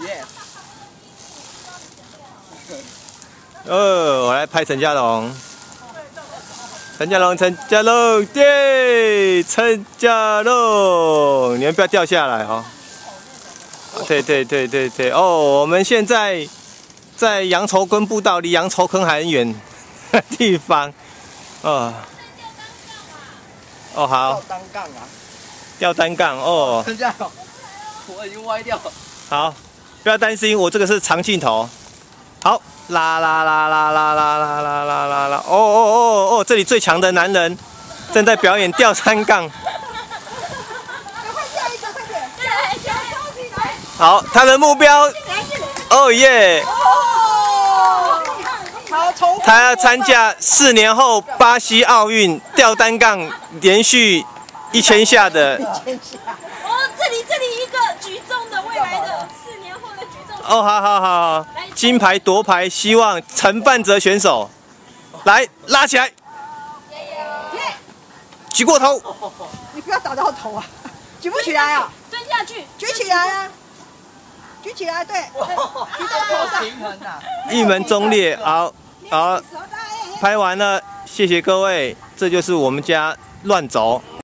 我来拍陈家龙。陈家龙，对，陈家龙，你们不要掉下来哦。对。哦，我们现在在羊稠坑步道，离羊稠坑还很远的地方。哦，好。 吊单杠啊！ 吊单杠哦。 陈家龙，我已经歪掉了。 好，不要担心，我这个是长镜头。好，啦！哦！这里最强的男人正在表演吊单杠。好，他的目标，哦耶！他要参加4年后巴西奥运吊单杠连续1000下的。 这里一个举重的未来的4年后的举重。 哦，好，金牌夺牌，希望陈范泽选手来拉起来，举过头。 你不要打到头啊，举不起来啊， 蹲下去， 举起来啊，举起来，对，举到头上。 平衡啊！ 一门忠烈，好，拍完了，谢谢各位，这就是我们家乱走。